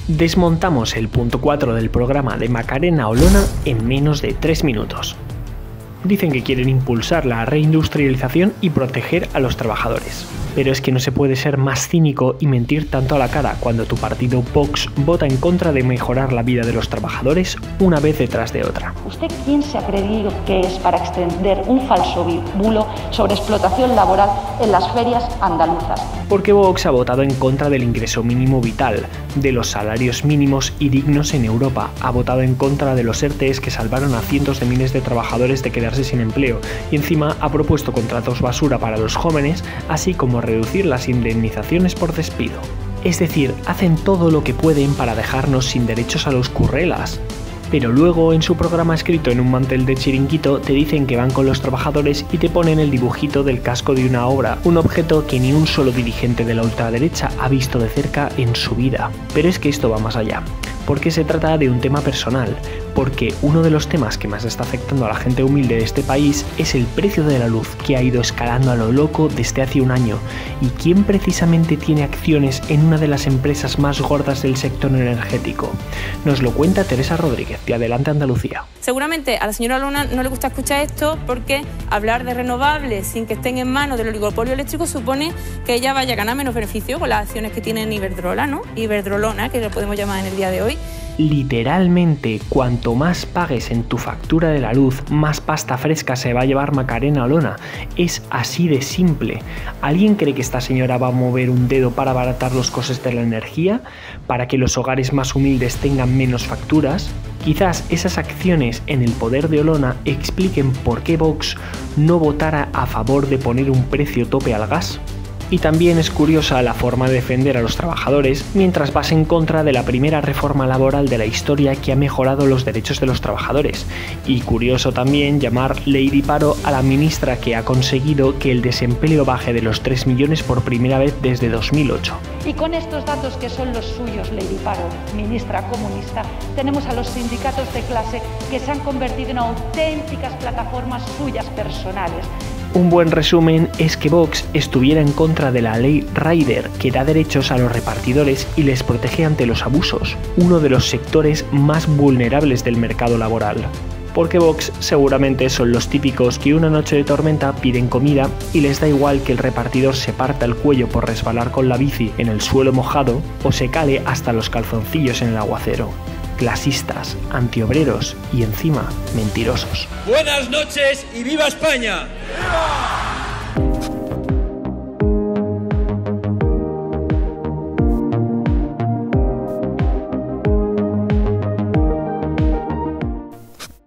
Desmontamos el punto 4 del programa de Macarena Olona en menos de 3 minutos. Dicen que quieren impulsar la reindustrialización y proteger a los trabajadores. Pero es que no se puede ser más cínico y mentir tanto a la cara cuando tu partido Vox vota en contra de mejorar la vida de los trabajadores una vez detrás de otra. ¿Usted quién se ha creído que es para extender un falso bulo sobre explotación laboral en las ferias andaluzas? Porque Vox ha votado en contra del ingreso mínimo vital, de los salarios mínimos y dignos en Europa, ha votado en contra de los ERTEs que salvaron a cientos de miles de trabajadores de quedarse sin empleo y encima ha propuesto contratos basura para los jóvenes, así como reducir las indemnizaciones por despido. Es decir, hacen todo lo que pueden para dejarnos sin derechos a los currelas. Pero luego en su programa escrito en un mantel de chiringuito te dicen que van con los trabajadores y te ponen el dibujito del casco de una obra, un objeto que ni un solo dirigente de la ultraderecha ha visto de cerca en su vida. Pero es que esto va más allá, porque se trata de un tema personal, porque uno de los temas que más está afectando a la gente humilde de este país es el precio de la luz, que ha ido escalando a lo loco desde hace un año. ¿Y quién precisamente tiene acciones en una de las empresas más gordas del sector energético? Nos lo cuenta Teresa Rodríguez, de Adelante Andalucía. Seguramente a la señora Olona no le gusta escuchar esto porque hablar de renovables sin que estén en manos del oligopolio eléctrico supone que ella vaya a ganar menos beneficio con las acciones que tiene en Iberdrola, ¿no? Iberdrolona, que lo podemos llamar en el día de hoy. Literalmente, cuanto más pagues en tu factura de la luz, más pasta fresca se va a llevar Macarena Olona. Es así de simple. ¿Alguien cree que esta señora va a mover un dedo para abaratar los costes de la energía? ¿Para que los hogares más humildes tengan menos facturas? Quizás esas acciones en el poder de Olona expliquen por qué Vox no votara a favor de poner un precio tope al gas. Y también es curiosa la forma de defender a los trabajadores mientras vas en contra de la primera reforma laboral de la historia que ha mejorado los derechos de los trabajadores. Y curioso también llamar Lady Paro a la ministra que ha conseguido que el desempleo baje de los 3 millones por primera vez desde 2008. Y con estos datos que son los suyos, Lady Paro, ministra comunista, tenemos a los sindicatos de clase que se han convertido en auténticas plataformas suyas personales. Un buen resumen es que Vox estuviera en contra de la ley Rider, que da derechos a los repartidores y les protege ante los abusos, uno de los sectores más vulnerables del mercado laboral. Porque Vox seguramente son los típicos que una noche de tormenta piden comida y les da igual que el repartidor se parta el cuello por resbalar con la bici en el suelo mojado o se cale hasta los calzoncillos en el aguacero. Clasistas, antiobreros y encima mentirosos. Buenas noches y ¡viva España! ¡Viva!